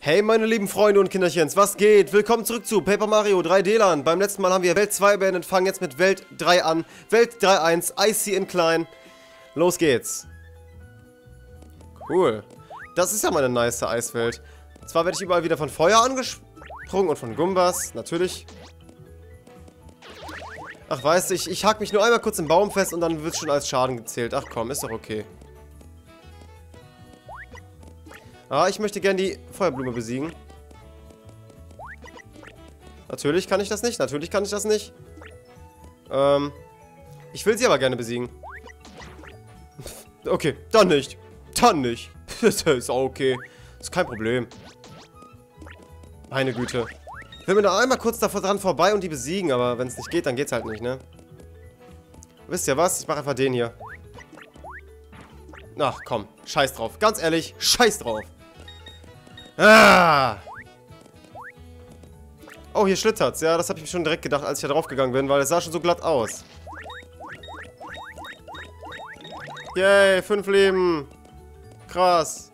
Hey meine lieben Freunde und Kinderchens, was geht? Willkommen zurück zu Paper Mario 3D Land. Beim letzten Mal haben wir Welt 2 beendet, fangen jetzt mit Welt 3 an. Welt 3.1, Icy Incline. Los geht's. Cool. Das ist ja mal eine nice Eiswelt. Zwar werde ich überall wieder von Feuer angesprungen und von Gumbas, natürlich. Ach weißt du, ich hack mich nur einmal kurz im Baum fest und dann wird schon als Schaden gezählt. Ach komm, ist doch okay. Ah, ich möchte gerne die Feuerblume besiegen. Natürlich kann ich das nicht. Natürlich kann ich das nicht. Ich will sie aber gerne besiegen. Okay, dann nicht. Dann nicht. Das ist auch okay. Ist kein Problem. Meine Güte. Ich will mir da einmal kurz dran vorbei und die besiegen, aber wenn es nicht geht, dann geht's halt nicht, ne? Wisst ihr was? Ich mache einfach den hier. Ach komm, scheiß drauf. Ganz ehrlich, scheiß drauf. Ah! Oh, hier schlittert's. Ja, das habe ich mir schon direkt gedacht, als ich da drauf gegangen bin, weil es sah schon so glatt aus. Yay, 5 Leben. Krass.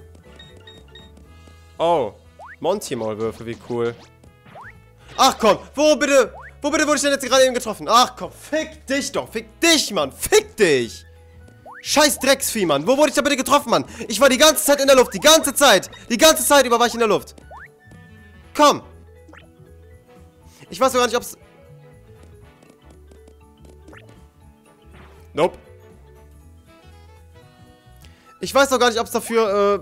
Oh, Monty-Maulwürfe, wie cool. Ach komm, wo bitte wurde ich denn jetzt gerade eben getroffen? Ach komm, fick dich doch, fick dich, Mann, fick dich. Scheiß Drecksvieh, Mann. Wo wurde ich da bitte getroffen, Mann? Ich war die ganze Zeit in der Luft. Die ganze Zeit. Die ganze Zeit über war ich in der Luft. Komm. Ich weiß doch gar nicht, ob's... Nope. Ich weiß doch gar nicht, ob's dafür,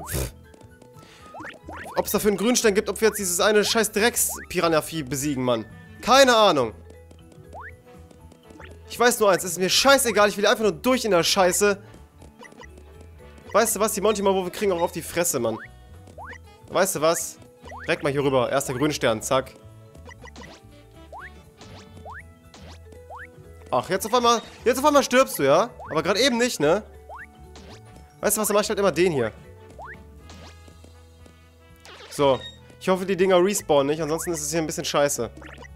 ob's dafür einen Grünstein gibt, ob wir jetzt dieses eine scheiß Drecks-Piranha-Vieh besiegen, Mann. Keine Ahnung. Ich weiß nur eins, es ist mir scheißegal, ich will einfach nur durch in der Scheiße. Weißt du was, die Monty-Maulwürfe kriegen auch auf die Fresse, Mann. Weißt du was? Direkt mal hier rüber, erster Grünstern, zack. Ach, jetzt auf einmal stirbst du, ja? Aber gerade eben nicht, ne? Weißt du was, dann mach ich halt immer den hier. So, ich hoffe, die Dinger respawnen nicht, ansonsten ist es hier ein bisschen scheiße.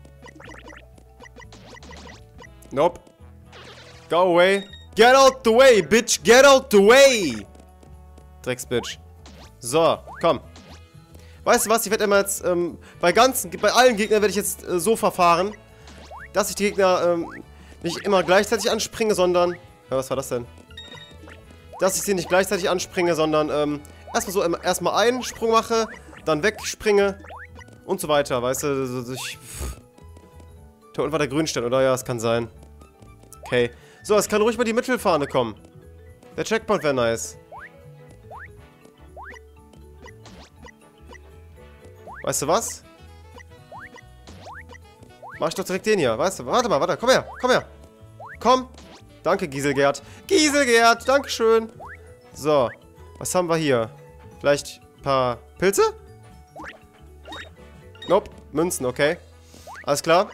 Nope. Go away. Get out the way, bitch. Get out the way. Drecksbitch. So, komm. Weißt du was? Ich werde immer jetzt, bei allen Gegnern werde ich jetzt so verfahren, dass ich die Gegner, nicht immer gleichzeitig anspringe, sondern... Ja, was war das denn? Dass ich sie nicht gleichzeitig anspringe, sondern, erstmal einen Sprung mache, dann wegspringe und so weiter, weißt du? Da unten war der Grünstein, oder? Ja, es kann sein. Okay. So, es kann ruhig mal die Mittelfahne kommen. Der Checkpoint wäre nice. Weißt du was? Mach ich doch direkt den hier, weißt du? Warte mal, komm her, komm her. Komm. Danke, Giselgert. Giselgert, dankeschön. So, was haben wir hier? Vielleicht ein paar Pilze? Nope, Münzen, okay. Alles klar.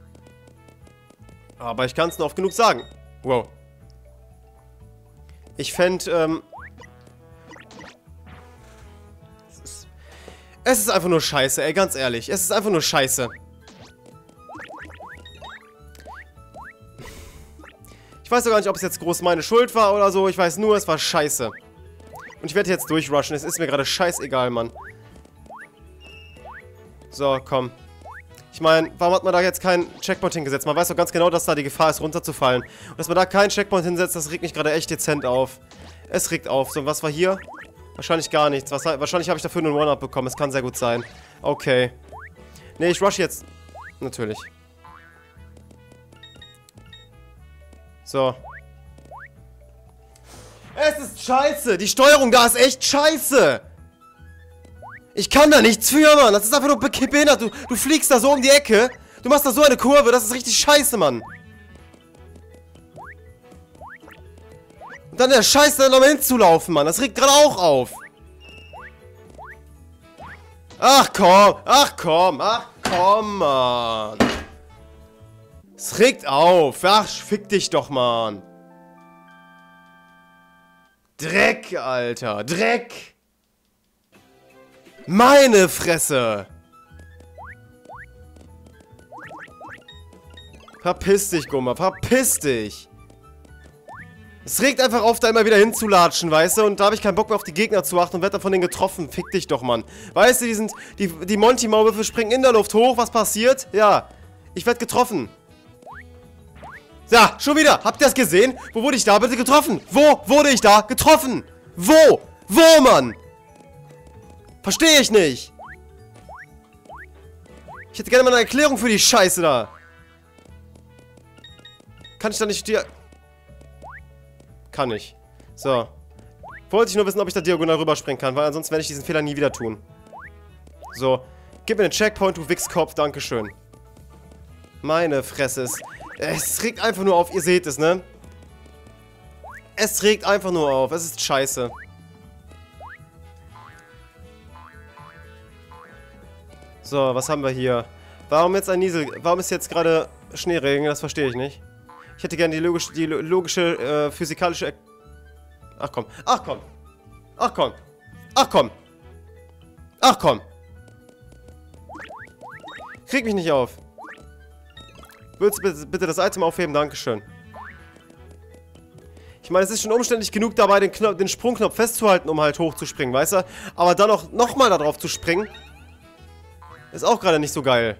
Aber ich kann es nur oft genug sagen. Wow. Ich fände, es ist einfach nur scheiße, ey, ganz ehrlich. Es ist einfach nur scheiße. Ich weiß doch gar nicht, ob es jetzt groß meine Schuld war oder so. Ich weiß nur, es war scheiße. Und ich werde jetzt durchrushen. Es ist mir gerade scheißegal, Mann. So, komm. Ich meine, warum hat man da jetzt keinen Checkpoint hingesetzt? Man weiß doch ganz genau, dass da die Gefahr ist, runterzufallen. Und dass man da keinen Checkpoint hinsetzt, das regt mich gerade echt dezent auf. Es regt auf. So, was war hier? Wahrscheinlich gar nichts. Wahrscheinlich habe ich dafür nur einen One-Up bekommen. Es kann sehr gut sein. Okay. Nee, ich rush jetzt. Natürlich. So. Es ist scheiße. Die Steuerung da ist echt scheiße. Ich kann da nichts für, Mann. Das ist einfach nur behindert. Du fliegst da so um die Ecke. Du machst da so eine Kurve. Das ist richtig scheiße, Mann. Und dann der Scheiß da nochmal hinzulaufen, Mann. Das regt gerade auch auf. Ach komm. Ach komm. Ach komm, Mann. Es regt auf. Ach, fick dich doch, Mann. Dreck, Alter. Dreck. Meine Fresse! Verpiss dich, Gummer, verpiss dich! Es regt einfach auf, da immer wieder hinzulatschen, weißt du? Und da habe ich keinen Bock mehr auf die Gegner zu achten und werde dann von denen getroffen. Fick dich doch, Mann. Weißt du, die Monty-Maulwürfe springen in der Luft hoch. Was passiert? Ja, ich werde getroffen. Ja, schon wieder. Habt ihr das gesehen? Wo wurde ich da bitte getroffen? Wo wurde ich da getroffen? Wo? Wo, Mann? Verstehe ich nicht. Ich hätte gerne mal eine Erklärung für die Scheiße da. Kann ich da nicht dir... Kann ich. So. Wollte ich nur wissen, ob ich da diagonal rüberspringen kann, weil ansonsten werde ich diesen Fehler nie wieder tun. So. Gib mir den Checkpoint, du Wichskopf. Dankeschön. Meine Fresse. Es regt einfach nur auf. Ihr seht es, ne? Es regt einfach nur auf. Es ist scheiße. So, was haben wir hier? Warum jetzt ein Niesel... Warum ist jetzt gerade Schneeregen? Das verstehe ich nicht. Ich hätte gerne die logische, physikalische... Ach komm. Ach komm. Ach komm. Ach komm. Ach komm. Krieg mich nicht auf. Willst du bitte das Item aufheben? Dankeschön. Ich meine, es ist schon umständlich genug dabei, den Sprungknopf festzuhalten, um halt hochzuspringen, weißt du? Aber dann auch nochmal da drauf zu springen, ist auch gerade nicht so geil.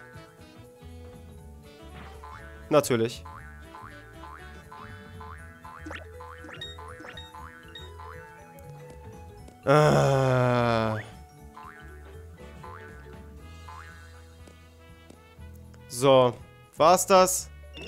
Natürlich. So, war's das?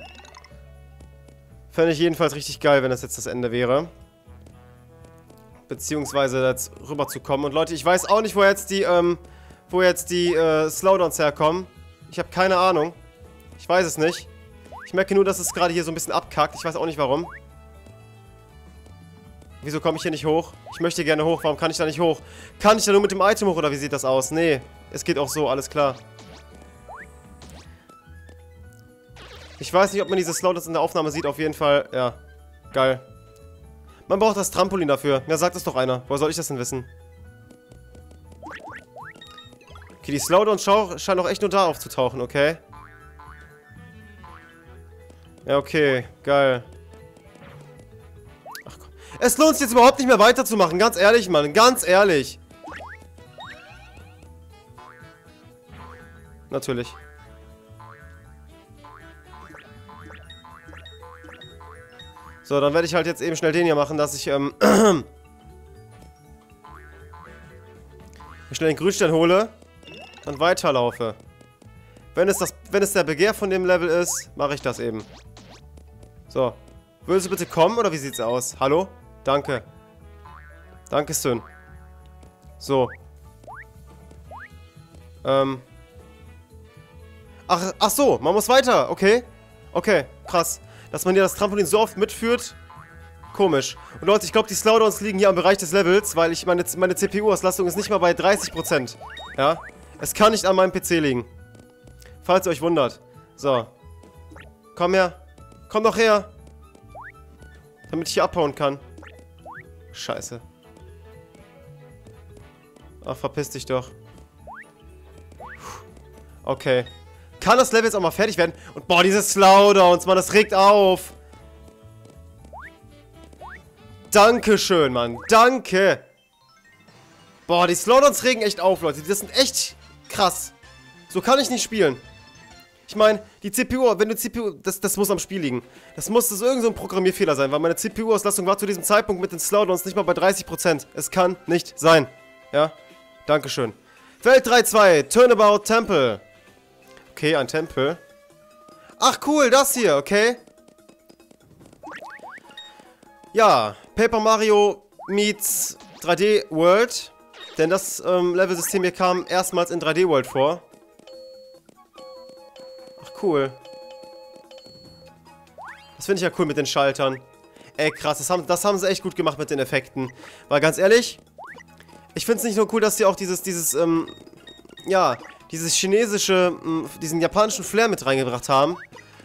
Fände ich jedenfalls richtig geil, wenn das jetzt das Ende wäre. Beziehungsweise jetzt rüber zu kommen. Und Leute, ich weiß auch nicht, wo jetzt die Slowdowns herkommen. Ich habe keine Ahnung. Ich weiß es nicht. Ich merke nur, dass es gerade hier so ein bisschen abkackt. Ich weiß auch nicht, warum. Wieso komme ich hier nicht hoch? Ich möchte gerne hoch. Warum kann ich da nicht hoch? Kann ich da nur mit dem Item hoch oder wie sieht das aus? Nee, es geht auch so. Alles klar. Ich weiß nicht, ob man diese Slowdowns in der Aufnahme sieht. Auf jeden Fall, ja. Geil. Man braucht das Trampolin dafür. Ja, sagt es doch einer. Woher soll ich das denn wissen? Okay, die Slowdowns scheinen auch echt nur da aufzutauchen, okay? Ja, okay. Geil. Ach Gott. Es lohnt sich jetzt überhaupt nicht mehr weiterzumachen. Ganz ehrlich, Mann. Ganz ehrlich. Natürlich. So, dann werde ich halt jetzt eben schnell den hier machen, dass ich, schnell den Grünstein hole, dann weiterlaufe. Wenn es der Begehr von dem Level ist, mache ich das eben. So. Willst du bitte kommen, oder wie sieht's aus? Hallo? Danke. Dankeschön. So. Ach so, man muss weiter, okay. Okay, krass. Dass man hier das Trampolin so oft mitführt. Komisch. Und Leute, ich glaube, die Slowdowns liegen hier am Bereich des Levels, weil meine CPU-Auslastung ist nicht mal bei 30%. Ja? Es kann nicht an meinem PC liegen. Falls ihr euch wundert. So. Komm her. Komm doch her. Damit ich hier abhauen kann. Scheiße. Ach, verpiss dich doch. Okay. Kann das Level jetzt auch mal fertig werden? Und boah, diese Slowdowns, Mann, das regt auf. Dankeschön, Mann. Danke. Boah, die Slowdowns regen echt auf, Leute. Das sind echt krass. So kann ich nicht spielen. Ich meine, die CPU, wenn du CPU... Das muss am Spiel liegen. Das muss irgend so ein Programmierfehler sein, weil meine CPU-Auslastung war zu diesem Zeitpunkt mit den Slowdowns nicht mal bei 30%. Es kann nicht sein. Ja? Dankeschön. Welt 3-2, Turnabout Temple. Okay, ein Tempel. Ach cool, das hier, okay. Ja, Paper Mario meets 3D World. Denn das Level-System hier kam erstmals in 3D World vor. Ach cool. Das finde ich ja cool mit den Schaltern. Ey krass, das haben sie echt gut gemacht mit den Effekten. Weil ganz ehrlich, ich finde es nicht nur cool, dass sie auch dieses chinesische, diesen japanischen Flair mit reingebracht haben.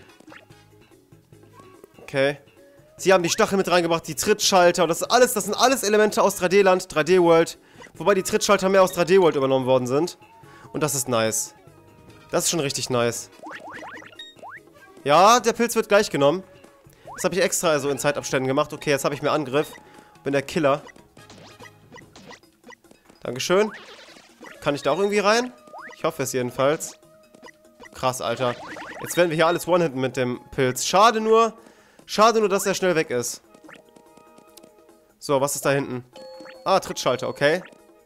Okay. Sie haben die Stachel mit reingebracht, die Trittschalter. Und das sind alles Elemente aus 3D-Land, 3D-World. Wobei die Trittschalter mehr aus 3D-World übernommen worden sind. Und das ist nice. Das ist schon richtig nice. Ja, der Pilz wird gleich genommen. Das habe ich extra so in Zeitabständen gemacht. Okay, jetzt habe ich mir Angriff. Bin der Killer. Dankeschön. Kann ich da auch irgendwie rein? Ich hoffe es jedenfalls. Krass, Alter. Jetzt werden wir hier alles one-hitten mit dem Pilz. Schade nur, dass er schnell weg ist. So, was ist da hinten? Ah, Trittschalter, okay.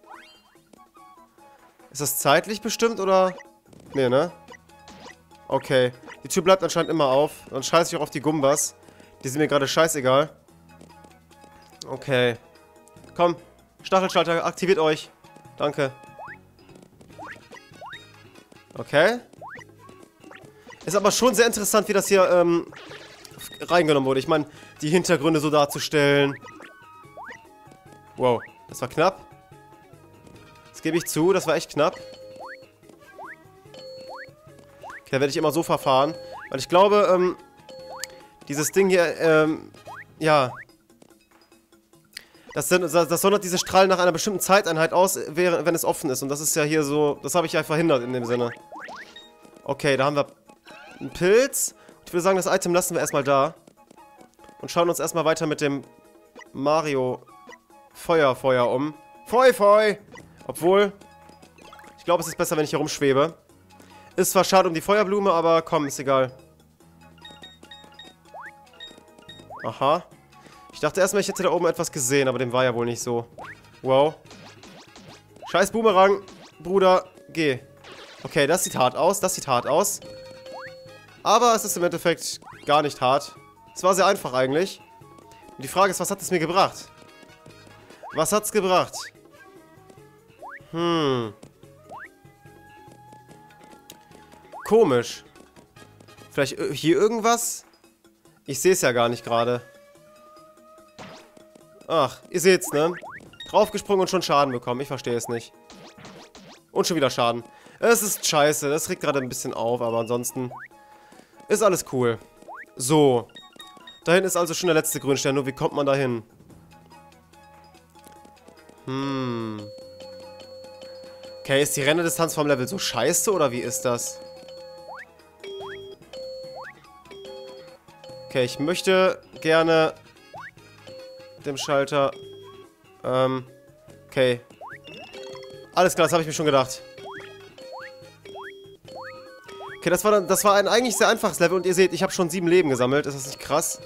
Ist das zeitlich bestimmt, oder? Nee, ne? Okay. Die Tür bleibt anscheinend immer auf. Dann scheiße ich auch auf die Gumbas. Die sind mir gerade scheißegal. Okay. Komm, Stachelschalter, aktiviert euch. Danke. Okay. Ist aber schon sehr interessant, wie das hier reingenommen wurde. Ich meine, die Hintergründe so darzustellen. Wow, das war knapp. Das gebe ich zu, das war echt knapp. Okay, da werde ich immer so verfahren. Weil ich glaube, dieses Ding hier, ja. Das sondert diese Strahlen nach einer bestimmten Zeiteinheit aus, wenn es offen ist. Und das ist ja hier so, das habe ich ja verhindert in dem Sinne. Okay, da haben wir einen Pilz. Ich würde sagen, das Item lassen wir erstmal da. Und schauen uns erstmal weiter mit dem Mario Feuer um. Feu! Obwohl, ich glaube, es ist besser, wenn ich hier rumschwebe. Ist zwar schade um die Feuerblume, aber komm, ist egal. Aha. Ich dachte erstmal, ich hätte da oben etwas gesehen, aber dem war ja wohl nicht so. Wow. Scheiß Boomerang, Bruder, geh. Okay, das sieht hart aus, Aber es ist im Endeffekt gar nicht hart. Es war sehr einfach eigentlich. Und die Frage ist, was hat es mir gebracht? Was hat's gebracht? Komisch. Vielleicht hier irgendwas? Ich sehe es ja gar nicht gerade. Ach, ihr seht's, ne? Draufgesprungen und schon Schaden bekommen. Ich verstehe es nicht. Und schon wieder Schaden. Es ist scheiße. Das regt gerade ein bisschen auf, aber ansonsten ist alles cool. So. Dahin ist also schon der letzte Grünstern. Nur wie kommt man da hin? Okay, ist die Renndistanz vom Level so scheiße oder wie ist das? Okay, ich möchte gerne dem Schalter. Okay. Alles klar, das habe ich mir schon gedacht. Okay, das war ein eigentlich sehr einfaches Level und ihr seht, ich habe schon 7 Leben gesammelt. Ist das nicht krass?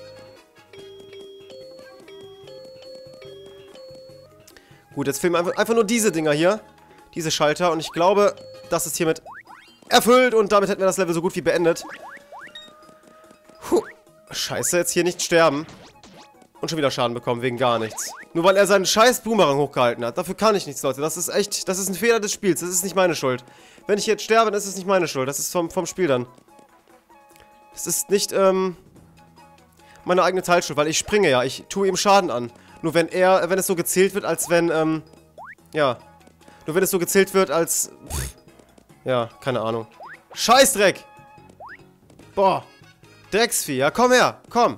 Gut, jetzt fehlen einfach nur diese Dinger hier. Diese Schalter. Und ich glaube, das ist hiermit erfüllt. Und damit hätten wir das Level so gut wie beendet. Puh. Scheiße, jetzt hier nicht sterben. Und schon wieder Schaden bekommen, wegen gar nichts. Nur weil er seinen scheiß Boomerang hochgehalten hat. Dafür kann ich nichts, Leute. Das ist echt, das ist ein Fehler des Spiels. Das ist nicht meine Schuld. Wenn ich jetzt sterbe, dann ist es nicht meine Schuld. Das ist vom Spiel dann. Das ist nicht, meine eigene Teilschuld, weil ich springe ja. Ich tue ihm Schaden an. Nur wenn es so gezählt wird, als wenn, ja. Nur wenn es so gezählt wird, als, ja, keine Ahnung. Scheißdreck! Boah. Drecksvieh, ja, komm her, komm.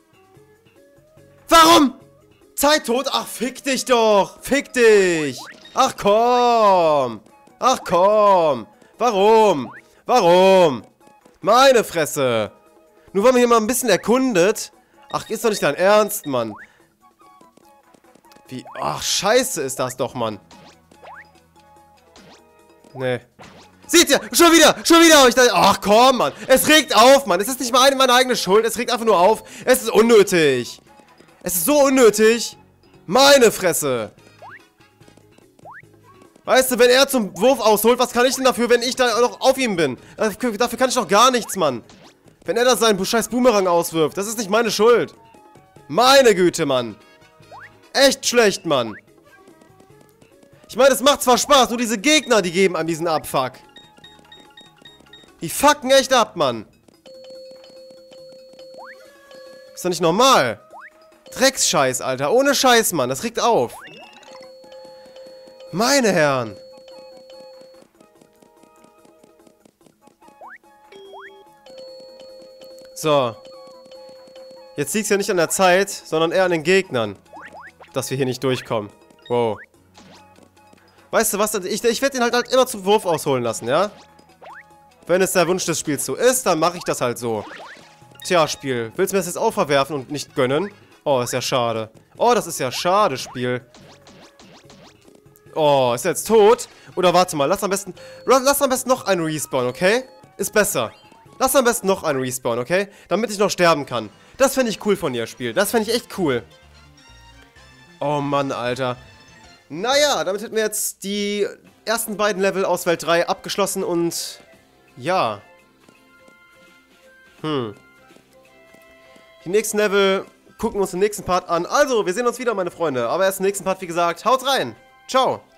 Warum? Zeit tot? Ach, fick dich doch. Fick dich. Ach, komm. Ach, komm. Warum? Warum? Meine Fresse. Nur weil man hier mal ein bisschen erkundet. Ach, ist doch nicht dein Ernst, Mann. Wie? Ach, scheiße ist das doch, Mann. Nee. Seht ihr? Schon wieder! Ich dachte, ach komm, Mann. Es regt auf, Mann. Es ist nicht mal meine eigene Schuld. Es regt einfach nur auf. Es ist unnötig. Es ist so unnötig. Meine Fresse. Weißt du, wenn er zum Wurf ausholt, was kann ich denn dafür, wenn ich da noch auf ihm bin? Dafür kann ich doch gar nichts, Mann. Wenn er da seinen scheiß Boomerang auswirft, das ist nicht meine Schuld. Meine Güte, Mann. Echt schlecht, Mann. Ich meine, es macht zwar Spaß, nur diese Gegner, die geben an diesen Abfuck. Die fucken echt ab, Mann. Ist doch nicht normal. Drecksscheiß, Alter. Ohne Scheiß, Mann. Das regt auf. Meine Herren. So. Jetzt liegt es ja nicht an der Zeit, sondern eher an den Gegnern, dass wir hier nicht durchkommen. Wow. Weißt du was? Ich werde den halt immer zum Wurf ausholen lassen, ja? Wenn es der Wunsch des Spiels so ist, dann mache ich das halt so. Tja, Spiel. Willst du mir das jetzt auch verwerfen und nicht gönnen? Oh, ist ja schade. Oh, das ist ja schade, Spiel. Oh, ist er jetzt tot? Oder warte mal, lass am besten noch einen Respawn, okay? Ist besser. Lass am besten noch einen Respawn, okay? Damit ich noch sterben kann. Das fände ich cool von dir, Spiel. Das fände ich echt cool. Oh Mann, Alter. Naja, damit hätten wir jetzt die ersten beiden Level aus Welt 3 abgeschlossen und... Ja. Die nächsten Level gucken wir uns im nächsten Part an. Also, wir sehen uns wieder, meine Freunde. Aber erst im nächsten Part, wie gesagt. Haut rein. Ciao.